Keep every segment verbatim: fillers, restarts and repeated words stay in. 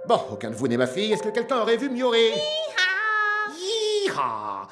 Bon, aucun de vous n'est ma fille. Est-ce que quelqu'un aurait vu Miori? Yeehaw! Yeehaw!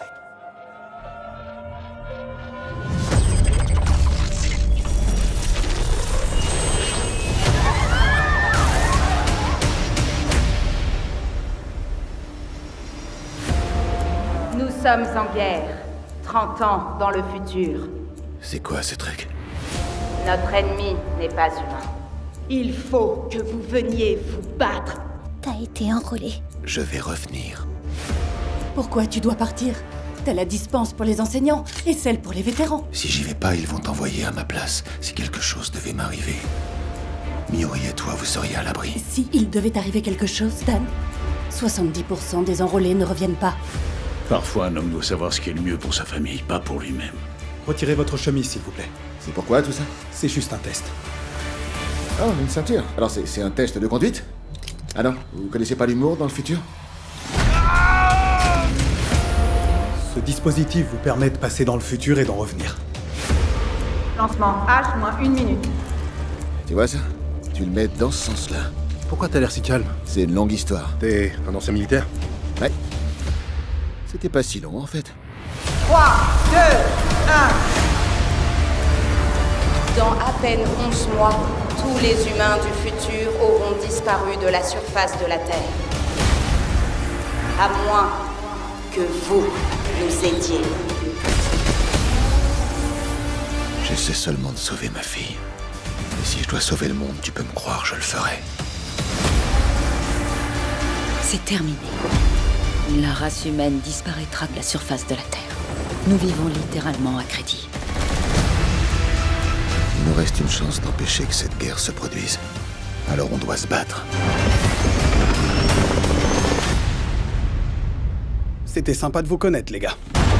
Nous sommes en guerre. trente ans dans le futur. C'est quoi ce truc? Notre ennemi n'est pas humain. Il faut que vous veniez vous battre. T'as été enrôlé. Je vais revenir. Pourquoi tu dois partir? T'as la dispense pour les enseignants et celle pour les vétérans. Si j'y vais pas, ils vont t'envoyer à ma place, si quelque chose devait m'arriver. Miori et toi, vous seriez à l'abri. Et si il devait arriver quelque chose, Dan, soixante-dix pour cent des enrôlés ne reviennent pas. Parfois, un homme doit savoir ce qui est le mieux pour sa famille, pas pour lui-même. Retirez votre chemise, s'il vous plaît. C'est pourquoi tout ça? C'est juste un test. Oh, une ceinture. Alors c'est c'est un test de conduite? Ah non, vous connaissez pas l'humour dans le futur? Ce dispositif vous permet de passer dans le futur et d'en revenir. Lancement H moins une minute. Tu vois ça? Tu le mets dans ce sens-là. Pourquoi t'as l'air si calme? C'est une longue histoire. T'es un ancien militaire? Ouais. C'était pas si long, en fait. trois, deux, un. Dans à peine onze mois, tous les humains du futur auront disparu de la surface de la Terre. À moins que vous nous aidiez. J'essaie seulement de sauver ma fille. Et si je dois sauver le monde, tu peux me croire, je le ferai. C'est terminé. La race humaine disparaîtra de la surface de la Terre. Nous vivons littéralement à crédit. Il nous reste une chance d'empêcher que cette guerre se produise. Alors on doit se battre. C'était sympa de vous connaître, les gars.